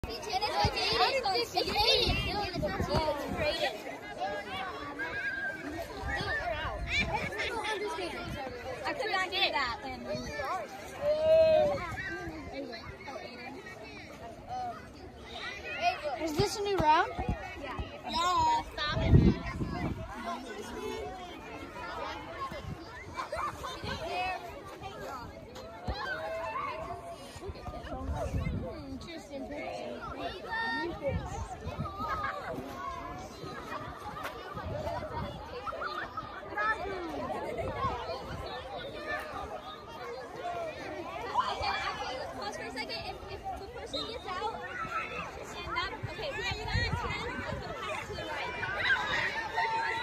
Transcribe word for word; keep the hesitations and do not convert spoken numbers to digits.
I could not get that. Is this a new round?